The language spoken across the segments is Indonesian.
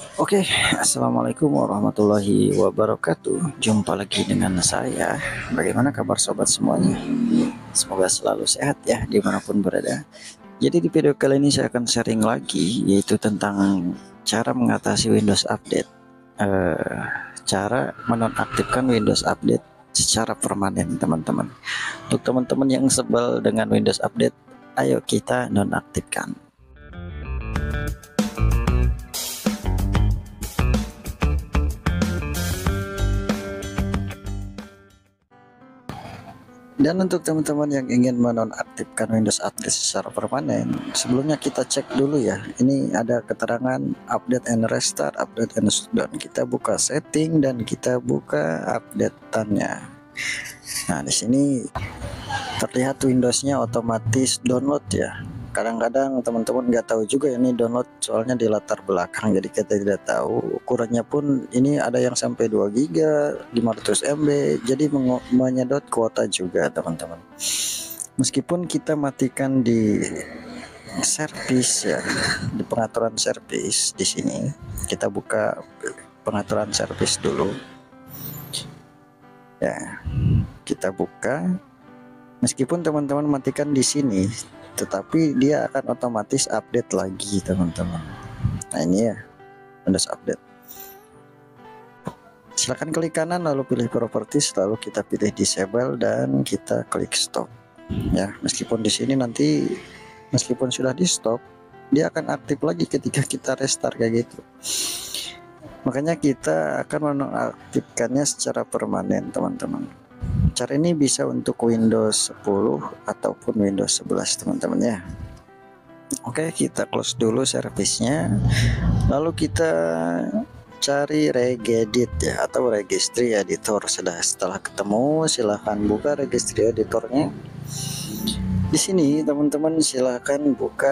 Oke, assalamualaikum warahmatullahi wabarakatuh. Jumpa lagi dengan saya. Bagaimana kabar sobat semuanya? Semoga selalu sehat ya dimanapun berada. Jadi di video kali ini saya akan sharing lagi, yaitu tentang cara mengatasi Windows Update. Cara menonaktifkan Windows Update secara permanen, teman-teman. Untuk teman-teman yang sebel dengan Windows Update, ayo kita nonaktifkan. Dan untuk teman-teman yang ingin menonaktifkan Windows Update secara permanen, sebelumnya kita cek dulu ya. Ini ada keterangan update and restart, update and shutdown. Kita buka setting dan kita buka update-annya. Nah, di sini terlihat Windows-nya otomatis download ya. Kadang-kadang teman-teman nggak tahu juga ini download, soalnya di latar belakang, jadi kita tidak tahu. Ukurannya pun ini ada yang sampai 2 GB, 500 MB, jadi menyedot kuota juga teman-teman. Meskipun kita matikan di service ya, di pengaturan service, di sini kita buka pengaturan service dulu ya, kita buka. Meskipun teman-teman matikan di sini, tetapi dia akan otomatis update lagi teman-teman. Nah ini ya, Windows Update. Silahkan klik kanan lalu pilih properties, lalu kita pilih disable dan kita klik stop ya. Meskipun di sini nanti meskipun sudah di stop, dia akan aktif lagi ketika kita restart kayak gitu. Makanya kita akan menonaktifkannya secara permanen teman-teman. Cara ini bisa untuk Windows 10 ataupun Windows 11 teman-teman ya. Oke, kita close dulu servisnya, lalu kita cari regedit ya, atau registry editor. Setelah ketemu, silahkan buka registry editornya. Di sini teman-teman silahkan buka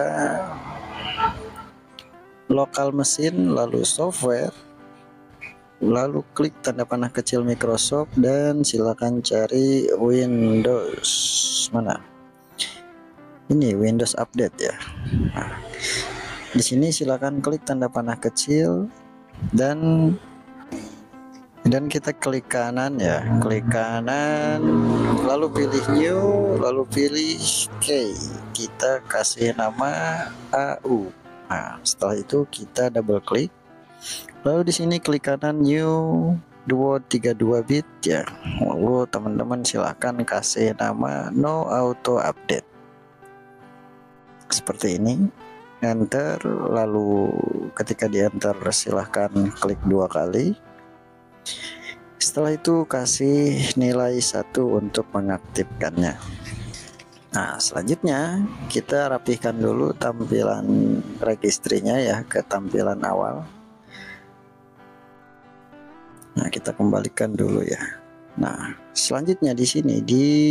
lokal mesin, lalu software, lalu klik tanda panah kecil Microsoft dan silakan cari Windows. Mana? Ini Windows Update ya. Nah, di sini silakan klik tanda panah kecil dan kita klik kanan ya, klik kanan, lalu pilih new, lalu pilih key. Kita kasih nama AU. Nah, setelah itu kita double klik. Lalu di sini klik kanan new 232 bit ya. Lalu teman-teman silakan kasih nama no auto update. Seperti ini. Enter, lalu ketika di enter silahkan klik 2 kali. Setelah itu kasih nilai 1 untuk mengaktifkannya. Nah, selanjutnya kita rapihkan dulu tampilan registrinya ya ke tampilan awal. Nah, kita kembalikan dulu ya. Nah, selanjutnya di sini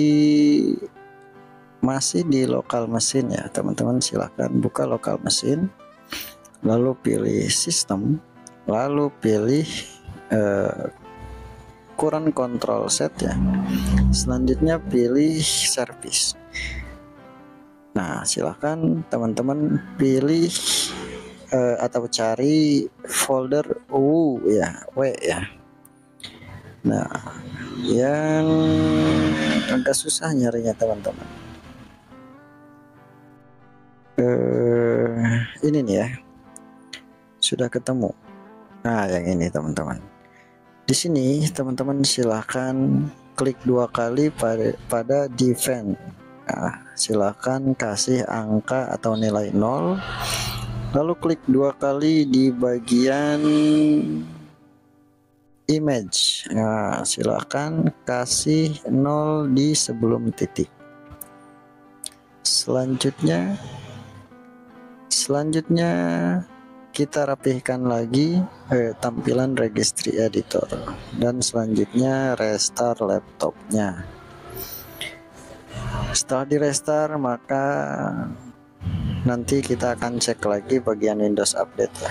masih di lokal mesin ya, teman-teman silahkan buka lokal mesin, lalu pilih sistem, lalu pilih current control set ya. Selanjutnya pilih service. Nah, silahkan teman-teman pilih atau cari folder W ya. Nah, yang agak susah nyarinya teman-teman. Ini nih ya, sudah ketemu. Nah, yang ini teman-teman. Di sini teman-teman silahkan klik 2 kali pada defend. Nah, silahkan kasih angka atau nilai 0, lalu klik 2 kali di bagian image. Nah, silakan kasih 0 di sebelum titik. Selanjutnya kita rapihkan lagi tampilan registry editor dan selanjutnya restart laptopnya. Setelah di restart maka nanti kita akan cek lagi bagian Windows Update ya.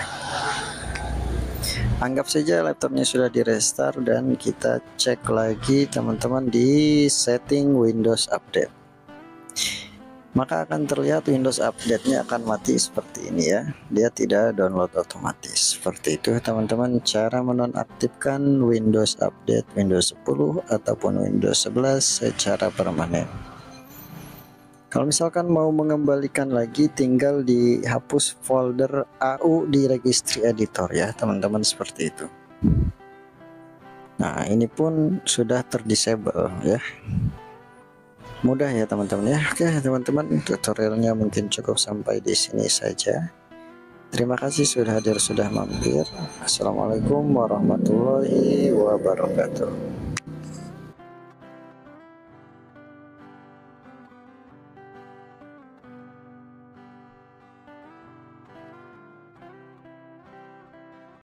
Anggap saja laptopnya sudah di restart dan kita cek lagi teman-teman di setting Windows Update. maka akan terlihat Windows update-nya akan mati seperti ini ya. Dia tidak download otomatis. Seperti itu teman-teman cara menonaktifkan Windows update Windows 10 ataupun Windows 11 secara permanen. Kalau misalkan mau mengembalikan lagi, tinggal dihapus folder AU di registry editor ya teman-teman, seperti itu. Nah ini pun sudah terdisable ya. Mudah ya teman-teman ya. Oke teman-teman, tutorialnya mungkin cukup sampai di sini saja. Terima kasih sudah hadir, sudah mampir. Assalamualaikum warahmatullahi wabarakatuh.